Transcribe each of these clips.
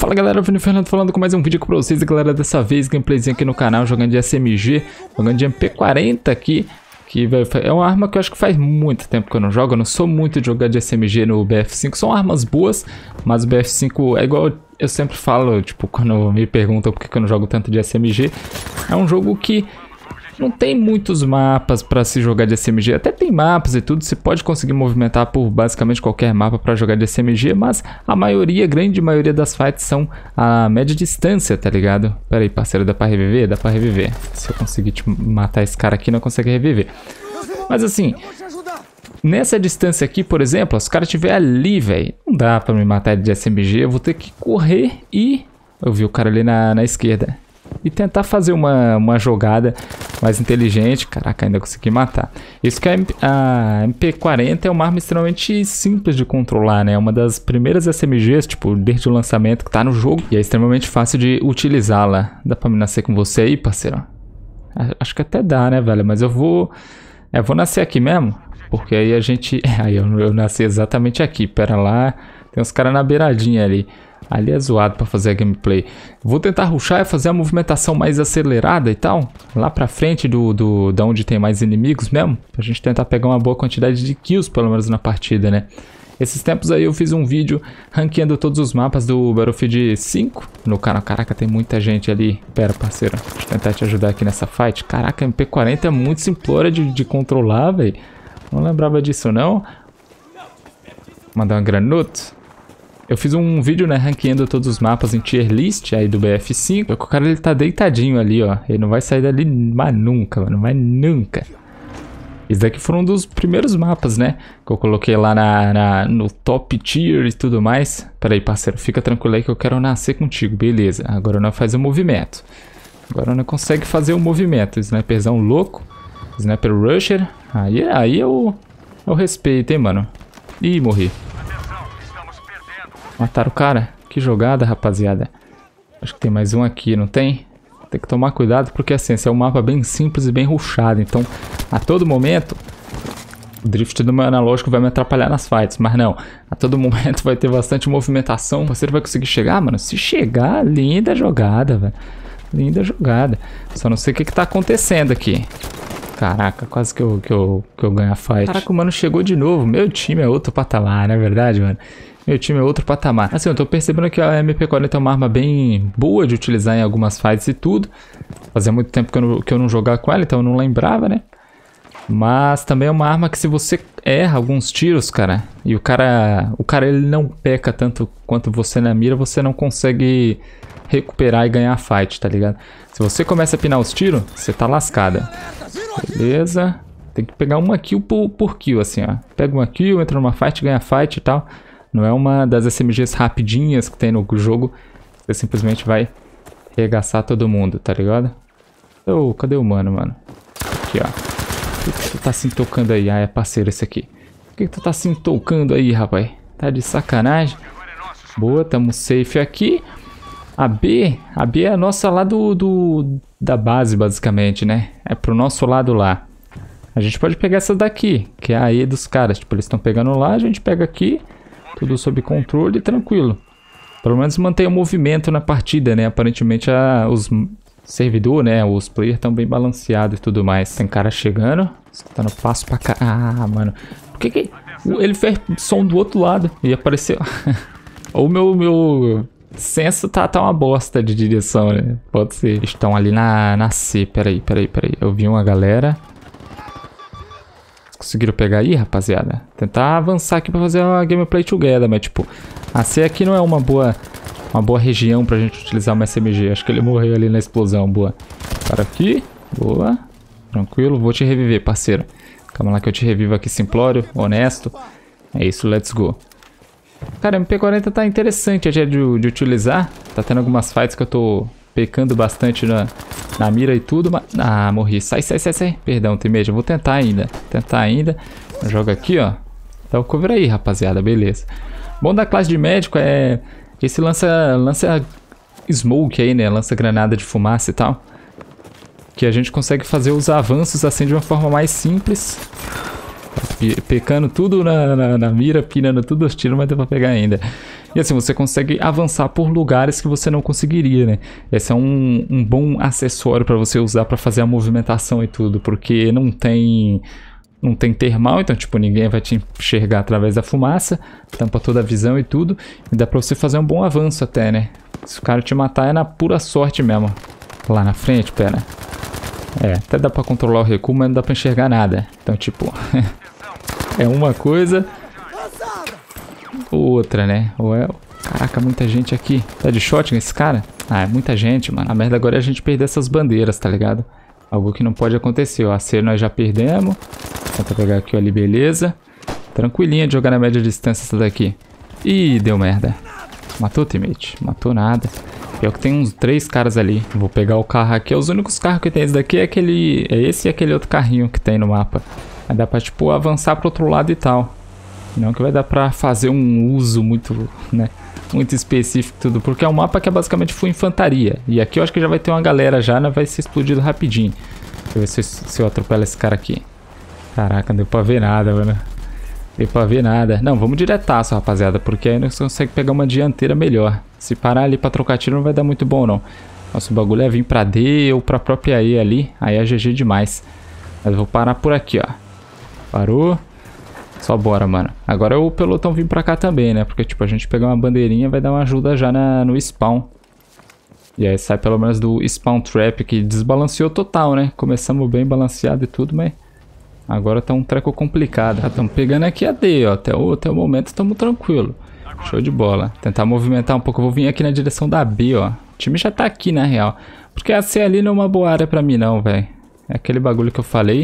Fala galera, Vini Fernando falando com mais um vídeo aqui pra vocês. E galera, dessa vez gameplayzinho aqui no canal, jogando de SMG, jogando de MP40 aqui. Que é uma arma que eu acho que faz muito tempo que eu não jogo. Eu não sou muito de jogar de SMG no BF5. São armas boas, mas o BF5 é igual eu sempre falo, tipo, quando me perguntam por que eu não jogo tanto de SMG. É um jogo que não tem muitos mapas pra se jogar de SMG. Até tem mapas e tudo, você pode conseguir movimentar por basicamente qualquer mapa pra jogar de SMG, mas a maioria, grande maioria das fights são a média distância, tá ligado? Pera aí, parceiro, dá pra reviver? Dá pra reviver. Se eu conseguir te matar esse cara aqui, não consegue reviver. Mas assim, nessa distância aqui, por exemplo, se o cara estiver ali, velho, não dá pra me matar de SMG, eu vou ter que correr e... Eu vi o cara ali na esquerda. E tentar fazer uma jogada mais inteligente. Caraca, ainda consegui matar. Isso que a MP40 é uma arma extremamente simples de controlar, né? É uma das primeiras SMGs, tipo, desde o lançamento que tá no jogo. E é extremamente fácil de utilizá-la. Dá pra me nascer com você aí, parceiro? Acho que até dá, né, velho? Mas eu vou nascer aqui mesmo. Porque aí a gente... Aí eu nasci exatamente aqui. Pera lá. Tem uns caras na beiradinha ali. Ali é zoado pra fazer a gameplay. Vou tentar rushar e fazer a movimentação mais acelerada e tal. Lá pra frente da onde tem mais inimigos mesmo. Pra gente tentar pegar uma boa quantidade de kills, pelo menos na partida, né? Esses tempos aí eu fiz um vídeo ranqueando todos os mapas do Battlefield 5 no canal. Caraca, tem muita gente ali. Pera, parceiro. Deixa eu tentar te ajudar aqui nessa fight. Caraca, a MP40 é muito simplória de controlar, velho. Não lembrava disso, não. Mandar uma granute. Eu fiz um vídeo, né, ranqueando todos os mapas em tier list aí do BF5. O cara, ele tá deitadinho ali, ó. Ele não vai sair dali mais nunca, mano. Mas nunca. Esse daqui foram um dos primeiros mapas, né? Que eu coloquei lá no top tier e tudo mais. Pera aí, parceiro. Fica tranquilo aí que eu quero nascer contigo. Beleza. Agora não faz o movimento. Agora não consegue fazer o movimento. Sniperzão louco. Sniper rusher. Aí eu respeito, hein, mano. Ih, morri. Mataram o cara. Que jogada, rapaziada. Acho que tem mais um aqui, não tem? Tem que tomar cuidado porque assim, esse é um mapa bem simples e bem rushado. Então, a todo momento, o drift do meu analógico vai me atrapalhar nas fights. Mas não, a todo momento vai ter bastante movimentação. Você vai conseguir chegar, mano? Se chegar, linda jogada, velho. Linda jogada. Só não sei o que tá acontecendo aqui. Caraca, quase que eu ganho a fight. Caraca, o mano chegou de novo. Meu time é outro patamar, não é verdade, mano? Meu time é outro patamar. Assim, eu tô percebendo que a MP40 é uma arma bem boa de utilizar em algumas fights e tudo. Fazia muito tempo que eu não jogava com ela, então eu não lembrava, né? Mas também é uma arma que se você erra alguns tiros, cara, e o cara ele não peca tanto quanto você na mira, você não consegue recuperar e ganhar a fight, tá ligado? Se você começa a pinar os tiros, você tá lascada. Beleza. Tem que pegar uma kill por kill, assim, ó. Pega uma kill, entra numa fight, ganha a fight e tal. Não é uma das SMGs rapidinhas que tem no jogo. Você simplesmente vai arregaçar todo mundo, tá ligado? Oh, cadê o mano? Aqui, ó. Por que tu tá se tocando aí? Ah, é parceiro esse aqui. Por que tu tá se tocando aí, rapaz? Tá de sacanagem? Boa, tamo safe aqui. A B é a nossa lá da base, basicamente, né? É pro nosso lado lá. A gente pode pegar essa daqui, que é a E dos caras. Tipo, eles estão pegando lá, a gente pega aqui. Tudo sob controle, tranquilo. Pelo menos mantém o movimento na partida, né? Aparentemente os servidor, né? Os players estão bem balanceados e tudo mais. Tem cara chegando. Escutando passo pra cá. Ah, mano. Por que ele fez som do outro lado e apareceu? Ou o meu senso tá uma bosta de direção, né? Pode ser. Estão ali na C. Peraí. Eu vi uma galera. Conseguiram pegar aí, rapaziada? Tentar avançar aqui pra fazer uma gameplay together, mas tipo, a C aqui não é uma boa região pra gente utilizar uma SMG. Acho que ele morreu ali na explosão, boa. Para aqui, boa. Tranquilo, vou te reviver, parceiro. Calma lá que eu te revivo aqui, simplório, honesto. É isso, let's go. Cara, a MP40 tá interessante de utilizar. Tá tendo algumas fights que eu tô pecando bastante na mira e tudo, mas... Ah, morri. Sai. Perdão, Temeja. Vou tentar ainda. Joga aqui, ó. Dá o cover aí, rapaziada. Beleza. Bom da classe de médico é... Esse lança smoke aí, né? Lança granada de fumaça e tal. Que a gente consegue fazer os avanços assim de uma forma mais simples. Pecando tudo na mira, pinando tudo os tiros, mas deu pra pegar ainda. E assim, você consegue avançar por lugares que você não conseguiria, né? Esse é um bom acessório para você usar para fazer a movimentação e tudo, porque não tem termal, então tipo, ninguém vai te enxergar através da fumaça, tampa toda a visão e tudo, e dá pra você fazer um bom avanço até, né? Se o cara te matar é na pura sorte mesmo. Lá na frente, pera. Até dá pra controlar o recuo, mas não dá pra enxergar nada. Então tipo, é uma coisa ou outra, né? Caraca, muita gente aqui. Tá de shotgun esse cara? Ah, é muita gente, mano. A merda agora é a gente perder essas bandeiras, tá ligado? Algo que não pode acontecer, ó. A C nós já perdemos. Tenta pegar aqui, ó, ali, beleza. Tranquilinha de jogar na média distância essa daqui. Ih, deu merda. Matou, teammate? Matou nada. Pior que tem uns 3 caras ali. Vou pegar o carro aqui. Os únicos carros que tem esse daqui é esse e aquele outro carrinho que tem no mapa. Aí dá pra, tipo, avançar pro outro lado e tal. Não que vai dar pra fazer um uso muito, né, muito específico e tudo. Porque é um mapa que é basicamente full infantaria. E aqui eu acho que já vai ter uma galera já, né? Vai ser explodido rapidinho. Deixa eu ver se eu atropelo esse cara aqui. Caraca, não deu pra ver nada, mano. Deu pra ver nada. Não, vamos diretaço, rapaziada. Porque aí nós conseguimos pegar uma dianteira melhor. Se parar ali pra trocar tiro não vai dar muito bom, não. Nosso bagulho é vir pra D ou pra própria E ali. Aí é GG demais. Mas eu vou parar por aqui, ó. Parou. Só bora, mano. Agora o pelotão vir pra cá também, né? Porque, tipo, a gente pegar uma bandeirinha vai dar uma ajuda já no spawn. E aí sai pelo menos do spawn trap, que desbalanceou total, né? Começamos bem balanceado e tudo, mas agora tá um treco complicado. Estamos pegando aqui a D, ó. Até o momento estamos tranquilo. Show de bola. Tentar movimentar um pouco. Eu vou vir aqui na direção da B, ó. O time já tá aqui, na real. Porque a C ali não é uma boa área pra mim, não, velho. É aquele bagulho que eu falei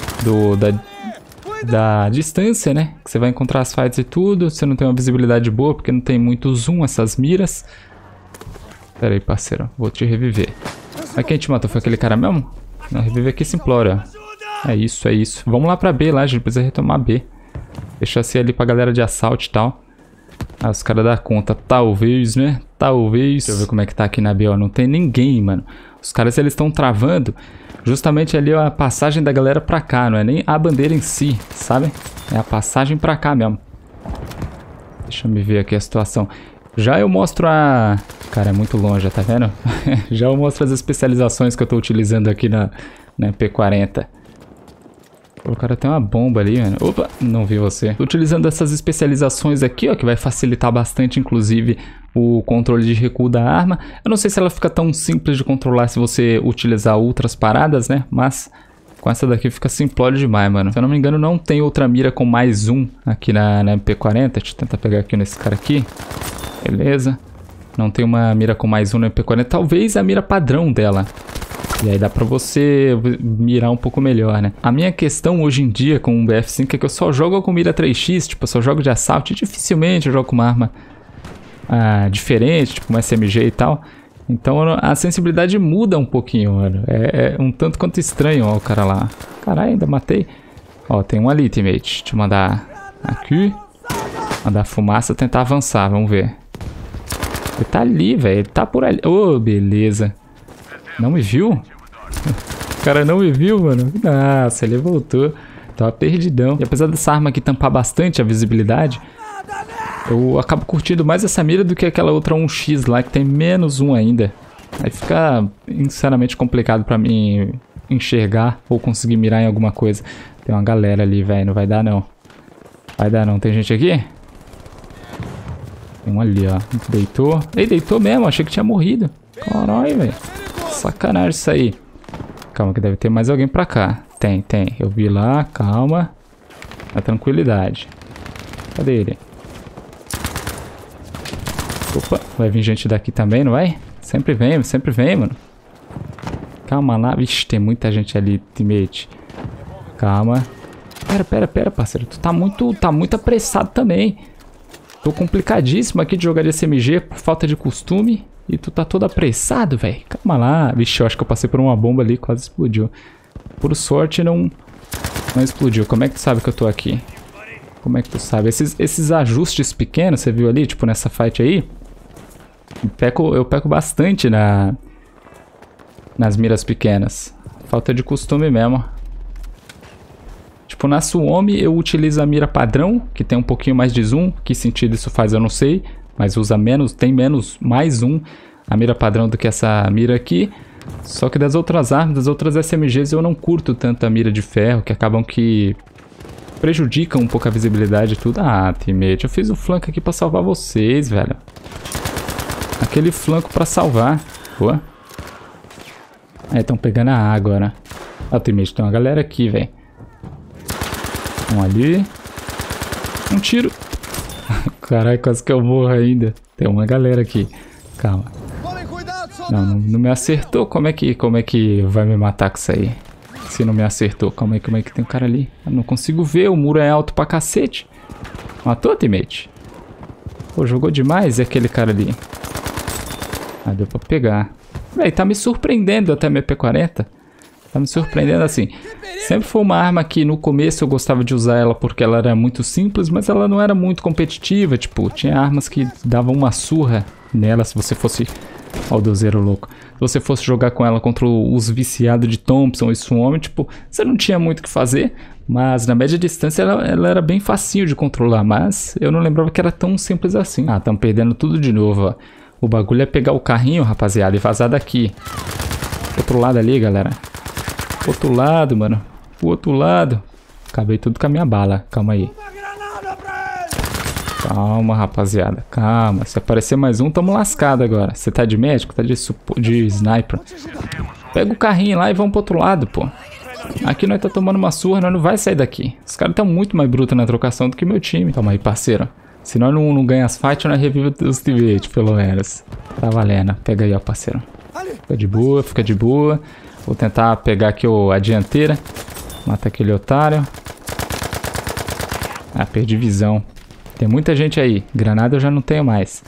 da distância, né? Que você vai encontrar as fights e tudo. Você não tem uma visibilidade boa, porque não tem muito zoom essas miras. Pera aí, parceiro. Vou te reviver. Mas quem te matou? Foi aquele cara mesmo? Não, revive aqui simplório, ó. É isso, é isso. Vamos lá pra B lá, a gente precisa retomar B. Deixar C ali pra galera de assalto e tal. Ah, os caras dão conta. Talvez, né? Talvez. Deixa eu ver como é que tá aqui na B, ó. Não tem ninguém, mano. Os caras, eles estão travando justamente ali a passagem da galera pra cá. Não é nem a bandeira em si, sabe? É a passagem pra cá mesmo. Deixa eu me ver aqui a situação. Já eu mostro a... Cara, é muito longe, tá vendo? Já eu mostro as especializações que eu tô utilizando aqui na P40. O cara tem uma bomba ali, mano. Opa, não vi você. Tô utilizando essas especializações aqui, ó, que vai facilitar bastante, inclusive, o controle de recuo da arma. Eu não sei se ela fica tão simples de controlar se você utilizar outras paradas, né? Mas com essa daqui fica simplório demais, mano. Se eu não me engano, não tem outra mira com mais um aqui na MP40. Deixa eu tentar pegar aqui nesse cara aqui. Beleza. Não tem uma mira com mais um na MP40. Talvez a mira padrão dela. E aí dá pra você mirar um pouco melhor, né? A minha questão hoje em dia com o BF5 é que eu só jogo com mira 3x, tipo, eu só jogo de assalto. E dificilmente eu jogo com uma arma diferente, tipo uma SMG e tal. Então a sensibilidade muda um pouquinho, mano. É um tanto quanto estranho, ó, o cara lá. Caralho, ainda matei. Ó, tem um ali, teammate. Deixa eu mandar aqui. Mandar fumaça, tentar avançar, vamos ver. Ele tá ali, velho. Ele tá por ali. Ô, beleza. Não me viu? O cara não me viu, mano. Nossa, ele voltou. Tava perdidão. E apesar dessa arma aqui tampar bastante a visibilidade, eu acabo curtindo mais essa mira do que aquela outra 1x lá, que tem menos um ainda. Aí fica, sinceramente, complicado pra mim enxergar ou conseguir mirar em alguma coisa. Tem uma galera ali, velho. Não vai dar, não. Vai dar, não. Tem gente aqui? Tem um ali, ó. Deitou. Ei, deitou mesmo. Achei que tinha morrido. Caralho, velho. Sacanagem isso aí. Calma que deve ter mais alguém pra cá. Tem. Eu vi lá. Calma. Na tranquilidade. Cadê ele? Opa. Vai vir gente daqui também, não vai? Sempre vem, mano. Calma lá. Vixe, tem muita gente ali, teammate. Calma. Pera, parceiro. Tu tá muito apressado também. Tô complicadíssimo aqui de jogar de SMG por falta de costume. E tu tá todo apressado, velho. Calma lá. Vixe, eu acho que eu passei por uma bomba ali e quase explodiu. Por sorte, não explodiu. Como é que tu sabe que eu tô aqui? Como é que tu sabe? Esses ajustes pequenos, você viu ali, tipo nessa fight aí? Eu peco bastante nas miras pequenas. Falta de costume mesmo. Tipo, na Suomi eu utilizo a mira padrão, que tem um pouquinho mais de zoom. Que sentido isso faz eu não sei. mas usa menos, tem mais um a mira padrão do que essa mira aqui. Só que das outras armas, das outras SMGs, eu não curto tanto a mira de ferro, que acabam que prejudicam um pouco a visibilidade e tudo. Ah, teammate, eu fiz o flanco aqui pra salvar vocês, velho. Aquele flanco pra salvar. Boa. Aí, estão pegando a A agora. Ah, teammate, tem uma galera aqui, velho. Um ali. Um tiro. Caralho, quase que eu morro ainda. Tem uma galera aqui. Calma. Não me acertou. Como é que vai me matar com isso aí? Se não me acertou. Calma aí, que tem um cara ali. Eu não consigo ver. O muro é alto pra cacete. Matou, teammate? Pô, jogou demais. E aquele cara ali? Ah, deu pra pegar. Véi, tá me surpreendendo até a MP40. Tá me surpreendendo assim. Sempre foi uma arma que no começo eu gostava de usar ela porque ela era muito simples, mas ela não era muito competitiva. Tipo, tinha armas que davam uma surra nela se você fosse... Ó o dozeiro louco. Se você fosse jogar com ela contra os viciados de Thompson e Swarm, tipo, você não tinha muito o que fazer. Mas na média distância ela era bem facinho de controlar, mas eu não lembrava que era tão simples assim. Ah, estamos perdendo tudo de novo, ó. O bagulho é pegar o carrinho, rapaziada, e vazar daqui. Outro lado ali, galera. Outro lado, mano. O outro lado. Acabei tudo com a minha bala. Calma aí. Calma, rapaziada. Calma. Se aparecer mais um, tamo lascado agora. Você tá de médico? Tá de sniper? Pega o carrinho lá e vamos pro outro lado, pô. Aqui nós tá tomando uma surra, nós não vai sair daqui. Os caras tão muito mais brutos na trocação do que meu time. Calma aí, parceiro. Se nós não ganhamos as fights, nós revivemos os teammates, pelo menos. Tá valendo. Pega aí, ó, parceiro. Fica de boa, fica de boa. Vou tentar pegar aqui a dianteira. Mata aquele otário. Ah, perdi visão. Tem muita gente aí. Granada eu já não tenho mais.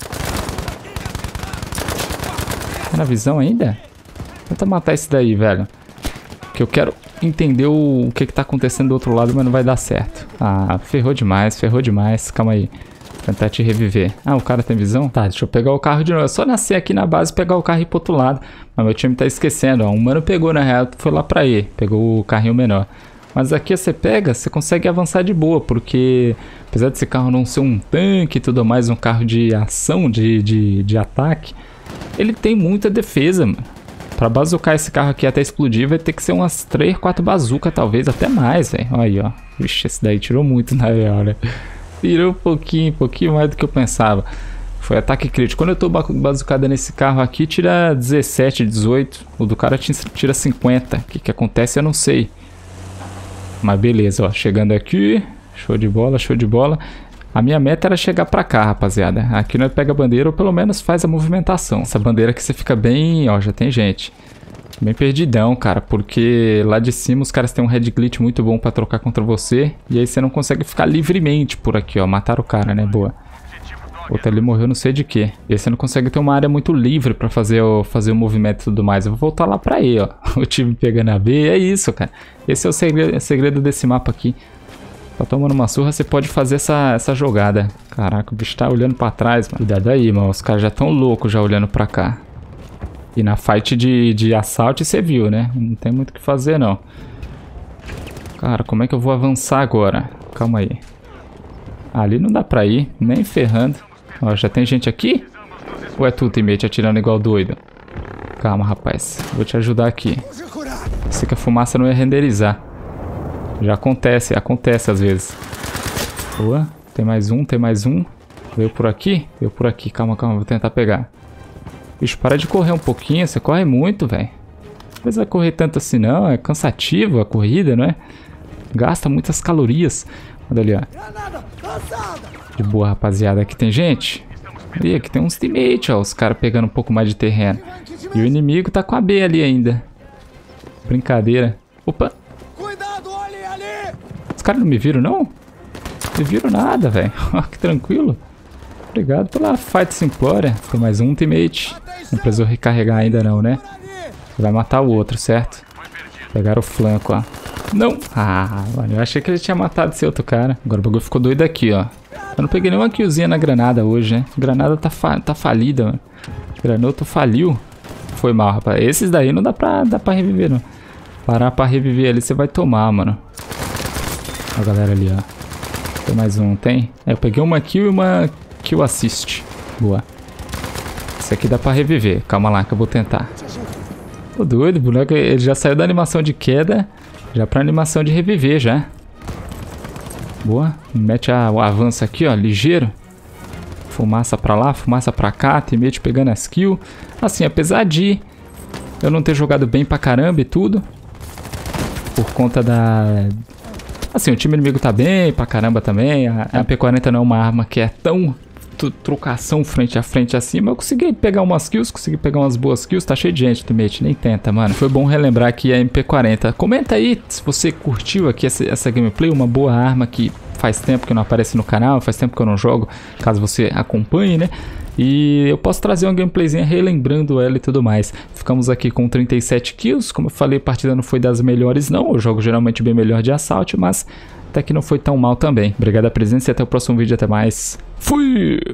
Tá na visão ainda? Tenta matar esse daí, velho. Que eu quero entender o que tá acontecendo do outro lado, mas não vai dar certo. Ah, ferrou demais, ferrou demais. Calma aí. Vou tentar te reviver. Ah, o cara tem visão? Tá, deixa eu pegar o carro de novo. É só nascer aqui na base e pegar o carro e ir pro outro lado. Mas meu time tá esquecendo, ó. Um mano pegou, na real, foi lá pra E. Pegou o carrinho menor. Mas aqui você pega, você consegue avançar de boa. Porque, apesar desse carro não ser um tanque e tudo mais, um carro de ação, de ataque, ele tem muita defesa, mano. Pra bazucar esse carro aqui até explodir, vai ter que ser umas 3, 4 bazucas, talvez, até mais, velho. Olha aí, ó. Vixe, esse daí tirou muito na real, né? Tirou um pouquinho mais do que eu pensava. Foi ataque crítico. Quando eu tô bazucada nesse carro aqui, tira 17, 18. O do cara tira 50. O que acontece eu não sei. Mas beleza, ó. Chegando aqui. Show de bola, show de bola. A minha meta era chegar pra cá, rapaziada. Aqui nós pega a bandeira ou pelo menos faz a movimentação. Essa bandeira que você fica bem... Ó, já tem gente. Bem perdidão, cara. Porque lá de cima os caras têm um head glitch muito bom pra trocar contra você. E aí você não consegue ficar livremente por aqui, ó. Mataram o cara, né? Boa. Outro ali morreu não sei de quê. E aí você não consegue ter uma área muito livre pra fazer o movimento e tudo mais. Eu vou voltar lá pra E, ó. O time pegando a B. É isso, cara. Esse é o segredo desse mapa aqui. Tá tomando uma surra, você pode fazer essa jogada. Caraca, o bicho tá olhando pra trás, mano. Cuidado aí, mano. Os caras já tão loucos já olhando pra cá. E na fight de assalto você viu, né? Não tem muito o que fazer, não. Cara, como é que eu vou avançar agora? Calma aí. Ali não dá pra ir, nem ferrando. Ó, já tem gente aqui? Ou é tu, teammate, atirando igual doido? Calma, rapaz. Vou te ajudar aqui. Pensei que a fumaça não ia renderizar. Já acontece às vezes. Boa. Tem mais um, tem mais um. Veio por aqui? Veio por aqui. Calma, calma. Vou tentar pegar. Bicho, para de correr um pouquinho. Você corre muito, velho. Não precisa correr tanto assim, não. É cansativo a corrida, não é? Gasta muitas calorias. Olha ali, ó. De boa, rapaziada. Aqui tem gente. E aqui tem uns teammates, ó. Os caras pegando um pouco mais de terreno. E o inimigo tá com a B ali ainda. Brincadeira. Opa. Os caras não me viram, não? Não me viram nada, velho. Que tranquilo. Obrigado pela fight simplória. Tem mais um teammate. Não precisou recarregar ainda não, né? Vai matar o outro, certo? Pegaram o flanco, ó. Não! Ah, mano, eu achei que ele tinha matado esse outro cara. Agora o bagulho ficou doido aqui, ó. Eu não peguei nenhuma killzinha na granada hoje, né? A granada tá falida, mano. O granoto faliu. Foi mal, rapaz. Esses daí não dá pra reviver, não. Parar pra reviver ali, você vai tomar, mano. Ó a galera ali, ó. Tem mais um, tem? É, eu peguei uma kill e uma kill assist. Boa. Esse aqui dá pra reviver. Calma lá que eu vou tentar. Tô doido, o boneco ele já saiu da animação de queda. Já pra animação de reviver, já. Boa. Mete o avanço aqui, ó, ligeiro. Fumaça pra lá, fumaça pra cá. Teammate pegando as kills. Assim, apesar de eu não ter jogado bem pra caramba e tudo. Por conta da... Assim, o time inimigo tá bem pra caramba também. A MP40 não é uma arma que é tão trocação frente a frente assim, mas eu consegui pegar umas kills, consegui pegar umas boas kills. Tá cheio de gente, teammate, nem tenta, mano. Foi bom relembrar aqui a MP40. Comenta aí se você curtiu aqui essa gameplay, uma boa arma que faz tempo que não aparece no canal, faz tempo que eu não jogo, caso você acompanhe, né? E eu posso trazer uma gameplayzinha relembrando ela e tudo mais. Ficamos aqui com 37 kills. Como eu falei, a partida não foi das melhores não. Eu jogo geralmente bem melhor de Assault, mas até que não foi tão mal também. Obrigado a presença e até o próximo vídeo. Até mais. Fui!